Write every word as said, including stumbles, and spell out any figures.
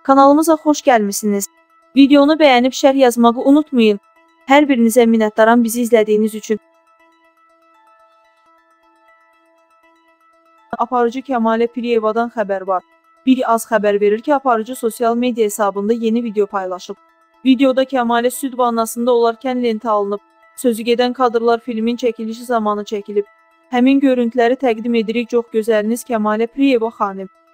Kanalımıza xoş gəlmisiniz. Videonu bəyənib şərh yazmağı unutmayın. Hər birinizə minnətdaram bizi izlədiyiniz üçün. Aparıcı Kəmalə Piriyevadan xəbər var. Bir az xəbər verir ki, aparıcı sosial media hesabında yeni video paylaşıb. Videoda Kəmalə süd vannasında olarkən lentə alınıb. Sözü gedən kadrlar filmin çəkilişi zamanı çəkilib. Həmin görüntüləri təqdim edirik çox gözəliniz Kəmalə Piriyeva xanım.